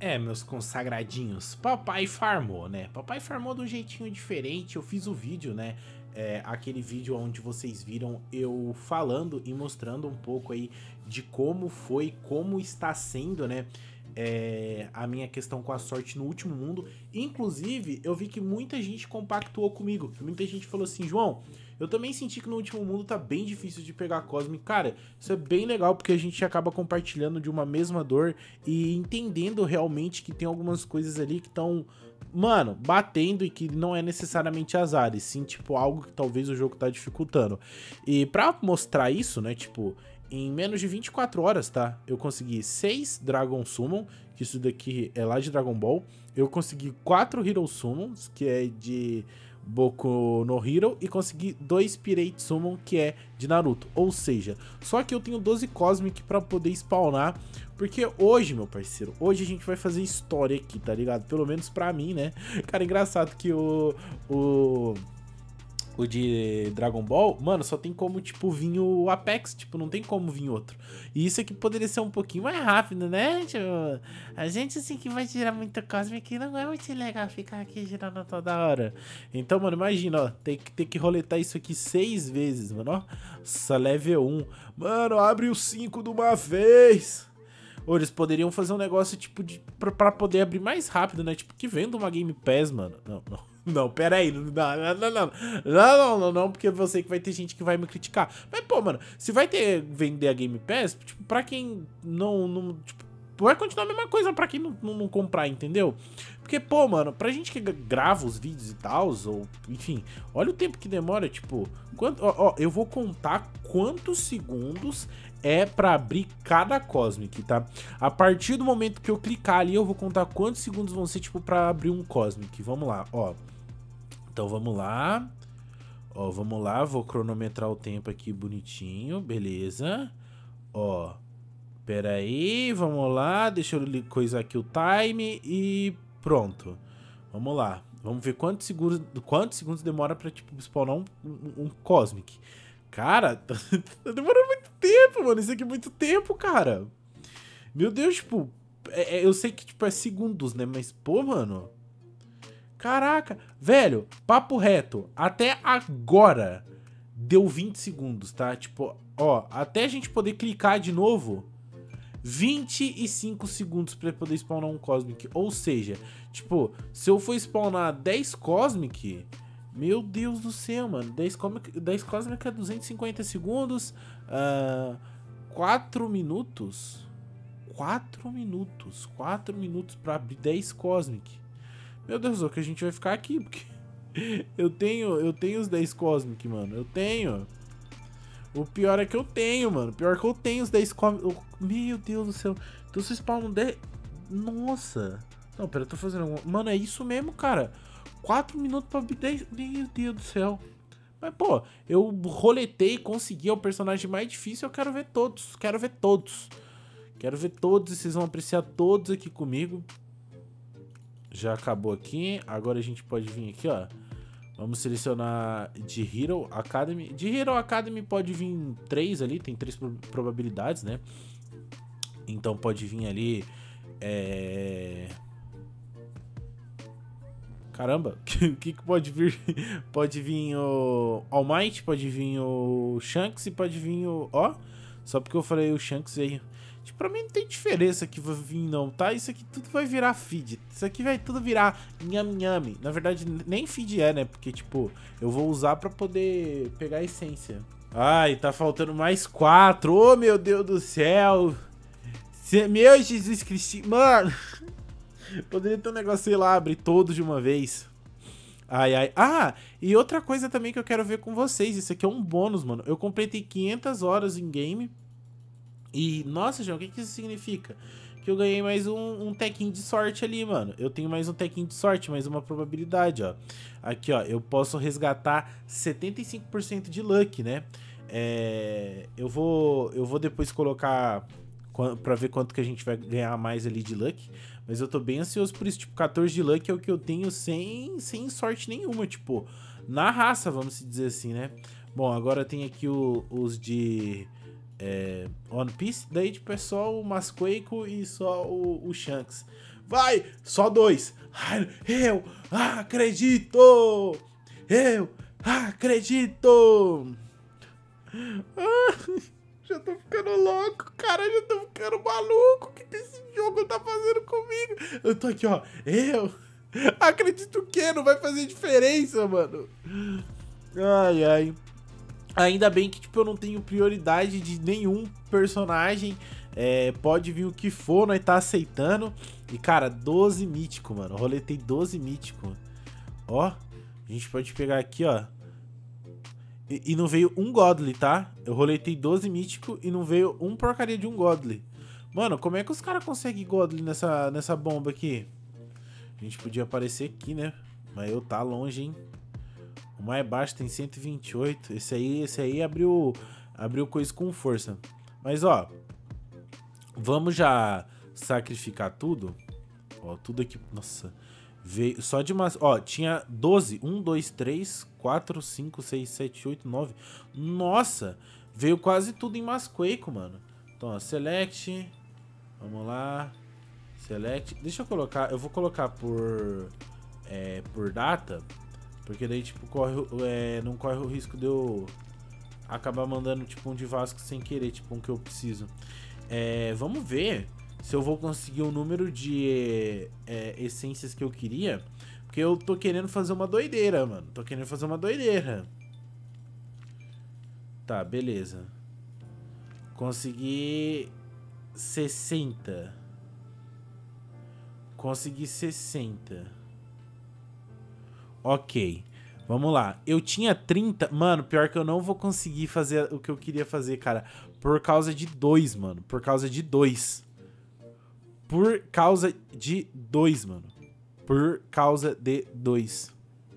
É, meus consagradinhos, papai farmou, né? Papai farmou de um jeitinho diferente. Eu fiz o vídeo, né? Aquele vídeo onde vocês viram eu falando e mostrando um pouco aí de como foi, como está sendo, né? A minha questão com a sorte no último mundo. Inclusive, eu vi que muita gente compactuou comigo. Muita gente falou assim, João, eu também senti que no último mundo tá bem difícil de pegar Cosmic. Cara, isso é bem legal porque a gente acaba compartilhando de uma mesma dor e entendendo realmente que tem algumas coisas ali que estão, mano, batendo e que não é necessariamente azar, e sim, tipo, algo que talvez o jogo tá dificultando. E pra mostrar isso, né, tipo, em menos de 24 horas, tá? Eu consegui 6 Dragon Summon, que isso daqui é lá de Dragon Ball. Eu consegui 4 Hero Summons, que é de Boku no Hero, e consegui 2 Pirate Summon, que é de Naruto. Ou seja, só que eu tenho 12 Cosmic pra poder spawnar, porque hoje, meu parceiro, hoje a gente vai fazer história aqui, tá ligado? Pelo menos pra mim, né? Cara, engraçado que o de Dragon Ball, mano, só tem como, tipo, vir o Apex, tipo, não tem como vir outro. E isso aqui poderia ser um pouquinho mais rápido, né? Tipo, a gente, assim, que vai tirar muito Cosmic, não é muito legal ficar aqui girando toda hora. Então, mano, imagina, ó, ter que roletar isso aqui 6 vezes, mano, ó. Nossa, level 1. Mano, abre o 5 de uma vez. Ou eles poderiam fazer um negócio, tipo, pra poder abrir mais rápido, né? Tipo, que venda uma Game Pass, mano. Não, pera aí. Não, porque eu sei que vai ter gente que vai me criticar. Mas, pô, mano, se vai vender a Game Pass, tipo, pra quem não tipo, vai continuar a mesma coisa pra quem não comprar, entendeu? Porque, pô, mano, pra gente que grava os vídeos e tal, ou, enfim, olha o tempo que demora, tipo, eu vou contar quantos segundos é pra abrir cada Cosmic, tá? A partir do momento que eu clicar ali, eu vou contar quantos segundos vão ser, tipo, pra abrir um Cosmic. Vamos lá, ó. Então, vamos lá. Ó, vamos lá, vou cronometrar o tempo aqui bonitinho, beleza. Ó, pera aí, vamos lá, deixa eu coisar aqui o time e pronto. Vamos lá, vamos ver quantos segundos demora pra, tipo, spawnar um Cosmic. Cara, tá demorando muito tempo, mano. Isso aqui é muito tempo, cara. Meu Deus, tipo... eu sei que, tipo, é segundos, né? Mas, pô, mano... Caraca. Velho, papo reto. Até agora deu 20 segundos, tá? Tipo, ó... Até a gente poder clicar de novo... 25 segundos pra poder spawnar um Cosmic. Ou seja, tipo... Se eu for spawnar 10 Cosmic... Meu Deus do céu, mano. 10 Cosmic é 250 segundos. 4 minutos. 4 minutos. 4 minutos pra abrir 10 Cosmic. Meu Deus, o que a gente vai ficar aqui? Porque eu tenho os 10 Cosmic, mano. Eu tenho. O pior é que eu tenho, mano. O pior é que eu tenho os 10 Cosmic. Meu Deus do céu. Então se spawnam 10... Nossa. Não, pera, eu tô fazendo alguma... Mano, é isso mesmo, cara. 4 minutos pra abrir 10... Meu Deus do céu. Mas, pô, eu roletei e consegui o personagem mais difícil. Eu quero ver todos. Quero ver todos. Quero ver todos e vocês vão apreciar todos aqui comigo. Já acabou aqui. Agora a gente pode vir aqui, ó. Vamos selecionar de Hero Academy. De Hero Academy pode vir 3 ali. Tem 3 probabilidades, né? Então pode vir ali... Caramba, o que pode vir? Pode vir o All Might, pode vir o Shanks e pode vir o... Ó, só porque eu falei o Shanks aí. Tipo, pra mim não tem diferença que vai vir não, tá? Isso aqui tudo vai virar feed. Isso aqui vai tudo virar nham-nham. Na verdade, nem feed é, né? Porque, tipo, eu vou usar pra poder pegar a essência. Ai, tá faltando mais 4. Oh, meu Deus do céu. Meu Jesus Cristo. Mano... Poderia ter um negócio, sei lá, abrir todos de uma vez. Ai, ai. Ah, e outra coisa também que eu quero ver com vocês. Isso aqui é um bônus, mano. Eu completei 500 horas em game. E, nossa, João, o que isso significa? Que eu ganhei mais um tequinho de sorte ali, mano. Eu tenho mais um tequinho de sorte, mais uma probabilidade, ó. Aqui, ó, eu posso resgatar 75% de luck, né? Eu vou depois colocar... pra ver quanto que a gente vai ganhar mais ali de luck. Mas eu tô bem ansioso por isso. Tipo, 14 de luck é o que eu tenho sem sorte nenhuma. Tipo, na raça, vamos dizer assim, né? Bom, agora tem aqui os de One Piece. Daí, tipo, é só o Masqueiko e só o Shanks. vai, só 2. Eu acredito! Eu acredito! Já tô ficando louco, cara, já tô ficando maluco. O que esse jogo tá fazendo comigo? Eu tô aqui, ó, eu acredito que não vai fazer diferença, mano. Ai, ai. Ainda bem que, tipo, eu não tenho prioridade de nenhum personagem. Pode vir o que for, nós tá aceitando. E, cara, 12 mítico, mano. Roletei 12 mítico. Ó, a gente pode pegar aqui, ó. E não veio um Godly, tá? Eu roletei 12 mítico e não veio um porcaria de um Godly. Mano, como é que os caras conseguem Godly nessa bomba aqui? A gente podia aparecer aqui, né? Mas eu tá longe, hein? O mais baixo tem 128. Esse aí abriu coisa com força. Mas, ó, vamos já sacrificar tudo. Ó, tudo aqui. Nossa. Veio só de umas... Ó, tinha 12. 1, 2, 3, 4, 5, 6, 7, 8, 9. Nossa! Veio quase tudo em Masquake, mano. Então, ó, select. Vamos lá. Select. Deixa eu colocar... Eu vou colocar por data. Porque daí, tipo, não corre o risco de eu acabar mandando, tipo, um de Vasco sem querer, tipo, um que eu preciso. Vamos ver se eu vou conseguir o número de essências que eu queria. Porque eu tô querendo fazer uma doideira, mano. Tô querendo fazer uma doideira. Tá, beleza. Consegui 60. Consegui 60. Ok. Vamos lá. Eu tinha 30. Mano, pior que eu não vou conseguir fazer o que eu queria fazer, cara. Por causa de 2, mano. Por causa de 2. Por causa de 2, mano. Por causa de 2.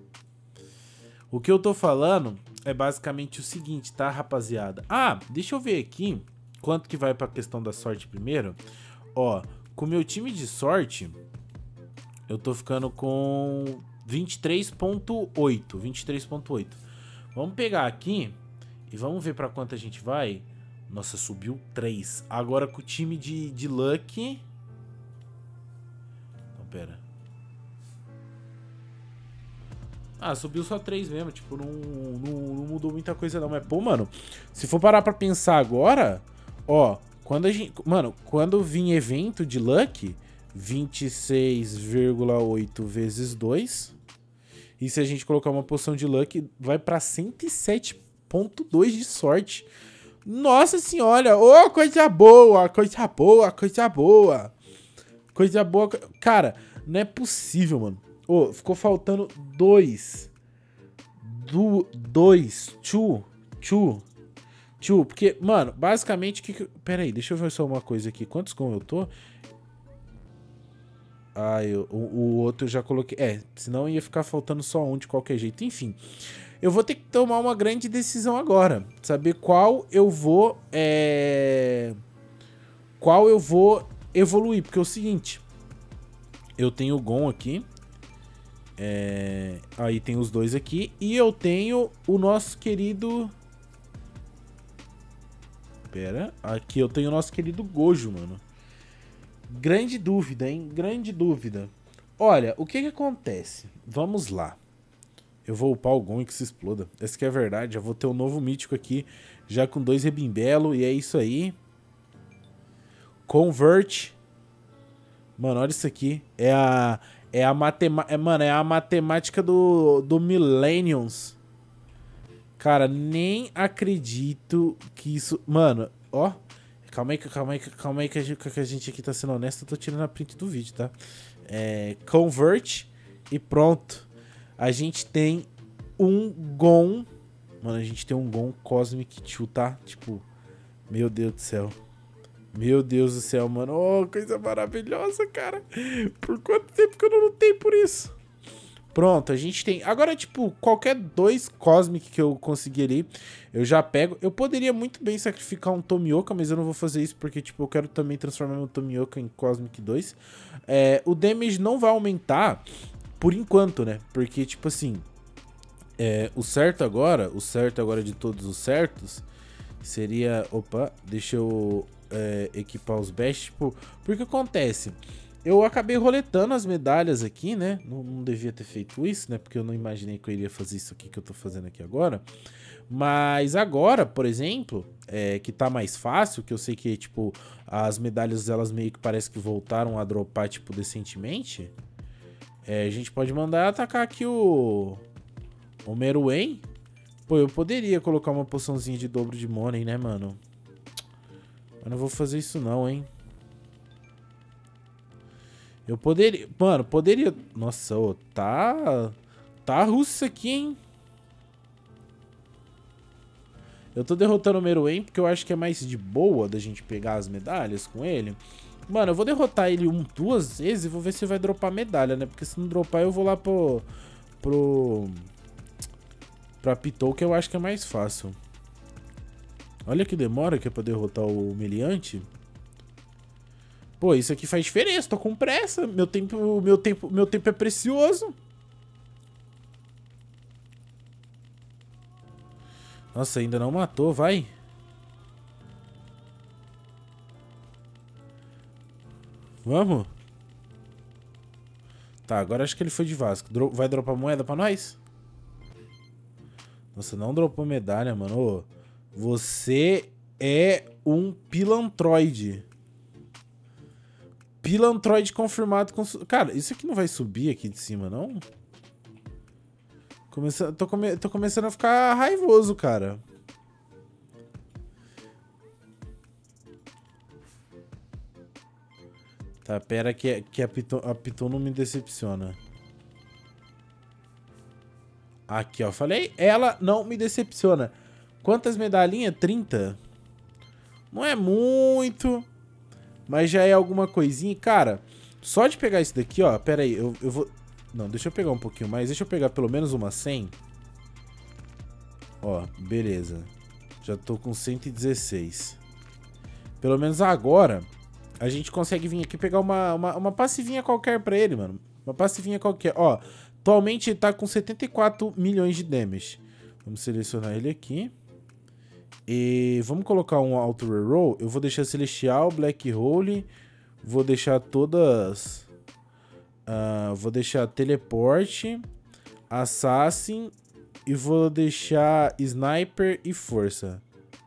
O que eu tô falando é basicamente o seguinte, tá, rapaziada? Ah, deixa eu ver aqui quanto que vai pra questão da sorte primeiro. Ó, com o meu time de sorte, eu tô ficando com 23.8. 23.8. Vamos pegar aqui e vamos ver pra quanto a gente vai. Nossa, subiu 3. Agora com o time de Lucky... Pera. Ah, subiu só 3 mesmo. Tipo, não mudou muita coisa não. Mas, pô, mano, se for parar pra pensar agora, ó, quando a gente... Mano, quando vir evento de Lucky, 26,8 vezes 2. E se a gente colocar uma poção de Lucky, vai pra 107,2 de sorte. Nossa senhora! Ô, coisa boa! Coisa boa! Coisa boa! Coisa boa. Cara, não é possível, mano. Ô, ficou faltando 2. 2. 2. Porque, mano, basicamente... Pera aí, deixa eu ver só uma coisa aqui. Quantos com eu tô? Ah, o outro eu já coloquei... senão ia ficar faltando só um de qualquer jeito. Enfim, eu vou ter que tomar uma grande decisão agora. Saber qual eu vou... Qual eu vou... evoluir, porque é o seguinte, eu tenho o Gon aqui, aí tem os dois aqui, e eu tenho o nosso querido, aqui eu tenho o nosso querido Gojo, mano. Grande dúvida, hein, grande dúvida. Olha, o que acontece, vamos lá, eu vou upar o Gon e que se exploda, essa que é a verdade, já vou ter um novo mítico aqui, já com 2 rebimbelo, e é isso aí. Convert. Mano, olha isso aqui. É a matemática do Millenniums. Cara, nem acredito que isso... Mano, ó. Calma aí que a gente aqui tá sendo honesto. Eu tô tirando a print do vídeo, tá? Convert e pronto. A gente tem um Gon. Mano, a gente tem um Gon Cosmic 2, tá? Tipo, meu Deus do céu. Meu Deus do céu, mano. Oh, coisa maravilhosa, cara. Por quanto tempo que eu não lutei por isso? Pronto, a gente tem... Agora, tipo, qualquer 2 Cosmic que eu conseguir ali, eu já pego. Eu poderia muito bem sacrificar um Tomioka, mas eu não vou fazer isso porque, tipo, eu quero também transformar meu Tomioka em Cosmic 2. O damage não vai aumentar por enquanto, né? Porque, tipo assim, o certo agora de todos os certos, seria... Opa, deixa eu equipar os best, tipo... Porque acontece... Eu acabei roletando as medalhas aqui, né? Não devia ter feito isso, né? Porque eu não imaginei que eu iria fazer isso aqui que eu tô fazendo aqui agora. Mas agora, por exemplo, que tá mais fácil, que eu sei que, tipo, as medalhas, elas meio que parece que voltaram a dropar, tipo, decentemente. A gente pode mandar atacar aqui o Meruem. Pô, eu poderia colocar uma poçãozinha de dobro de money, né, mano? Mas não vou fazer isso não, hein? Eu poderia... Mano, poderia... Nossa, ô, tá... Tá russo isso aqui, hein? Eu tô derrotando o Meruem porque eu acho que é mais de boa da gente pegar as medalhas com ele. Mano, eu vou derrotar ele duas vezes e vou ver se vai dropar medalha, né? Porque se não dropar, eu vou lá pra Pitou, que eu acho que é mais fácil. Olha que demora que é pra derrotar o Meliante. Pô, isso aqui faz diferença, tô com pressa. Meu tempo é precioso. Nossa, ainda não matou, vai. Vamos? Tá, agora acho que ele foi de Vasco. Vai dropar moeda pra nós? Nossa, não dropou medalha, mano. Ô, você é um pilantroide. Pilantroide confirmado com... Cara, isso aqui não vai subir aqui de cima, não? Tô começando a ficar raivoso, cara. Tá, pera que a Piton não me decepciona. Aqui, ó. Falei, ela não me decepciona. Quantas medalhinhas? 30? Não é muito, mas já é alguma coisinha. Cara, só de pegar isso daqui, ó. Pera aí, eu vou... Não, deixa eu pegar um pouquinho mais. Deixa eu pegar pelo menos uma 100. Ó, beleza. Já tô com 116. Pelo menos agora a gente consegue vir aqui pegar uma passivinha qualquer pra ele, mano. Uma passivinha qualquer. Ó, atualmente ele tá com 74 milhões de damage. Vamos selecionar ele aqui. E vamos colocar um auto reroll. Eu vou deixar Celestial, Black Hole. Vou deixar todas... vou deixar Teleporte, Assassin e vou deixar Sniper e Força.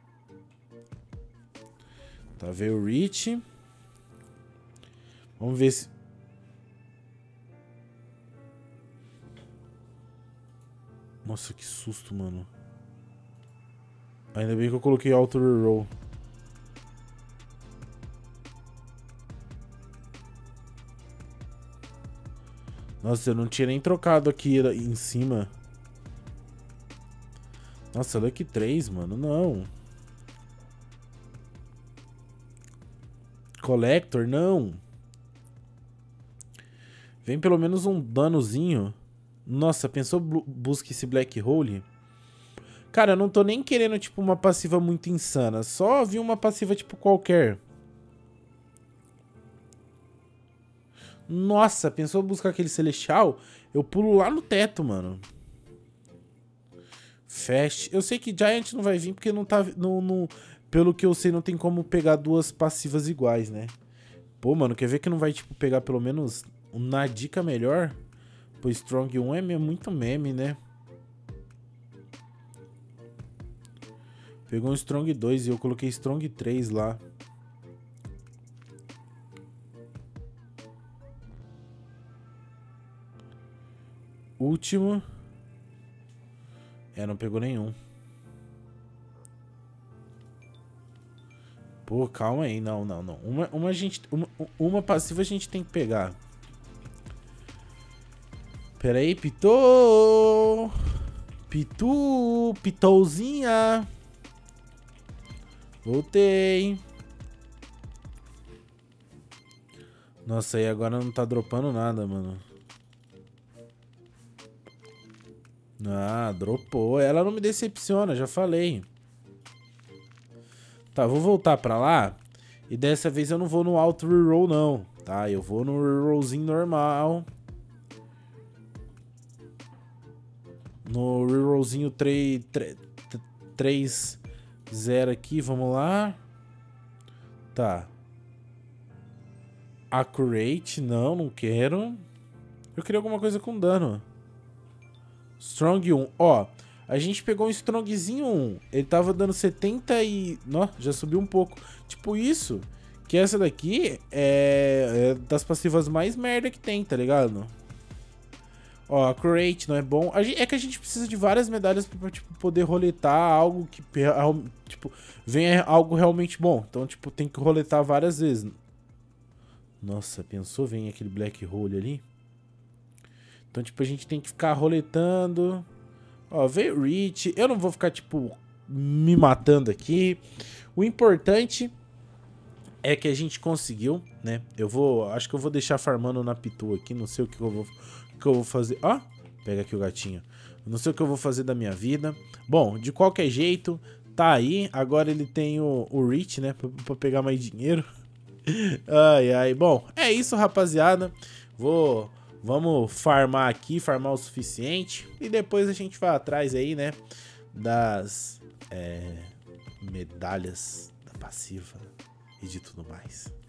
Tá, veio o Reach. Vamos ver se... Nossa, que susto, mano. Ainda bem que eu coloquei auto reroll. Nossa, eu não tinha nem trocado aqui em cima. Nossa, Lucky 3, mano. Não. Collector, não. Vem pelo menos um danozinho. Nossa, pensou busca esse Black Hole? Cara, eu não tô nem querendo, tipo, uma passiva muito insana. Só vi uma passiva, tipo, qualquer. Nossa, pensou buscar aquele Celestial? Eu pulo lá no teto, mano. Fast. Eu sei que Giant não vai vir porque não tá... pelo que eu sei, não tem como pegar duas passivas iguais, né? Pô, mano, quer ver que não vai, tipo, pegar pelo menos uma dica melhor? Pô, Strong 1 é muito meme, né? Pegou um Strong 2 e eu coloquei Strong 3 lá. Último. Não pegou nenhum. Pô, calma aí. Não. Uma passiva a gente tem que pegar. Pera aí, Pitou. Pitouzinha. Voltei. Nossa, aí agora não tá dropando nada, mano. Ah, dropou. Ela não me decepciona, já falei. Tá, vou voltar pra lá. E dessa vez eu não vou no auto reroll, não. Tá, eu vou no rerollzinho normal. No rerollzinho 3-0 aqui, vamos lá. Tá. Accurate, não quero. Eu queria alguma coisa com dano. Strong 1, ó. A gente pegou um Strongzinho 1. Ele tava dando 70 e... Nossa, já subiu um pouco. Tipo isso. Que essa daqui é das passivas mais merda que tem, tá ligado? Ó, Accurate não é bom. É que a gente precisa de várias medalhas pra tipo, poder roletar algo que... Tipo, venha algo realmente bom. Então, tipo, tem que roletar várias vezes. Nossa, pensou? Vem aquele Black Hole ali. Então, tipo, a gente tem que ficar roletando. Ó, veio Reach. Eu não vou ficar, tipo, me matando aqui. O importante é que a gente conseguiu, né? Acho que eu vou deixar farmando na Pitu aqui. Não sei o que eu vou fazer. Ó, pega aqui o gatinho. Não sei o que eu vou fazer da minha vida. Bom, de qualquer jeito, tá aí. Agora ele tem o Reach, né? Pra pegar mais dinheiro. Ai, ai. Bom, é isso, rapaziada. Vamos farmar aqui, farmar o suficiente. E depois a gente vai atrás aí, né? Das medalhas da passiva e de tudo mais.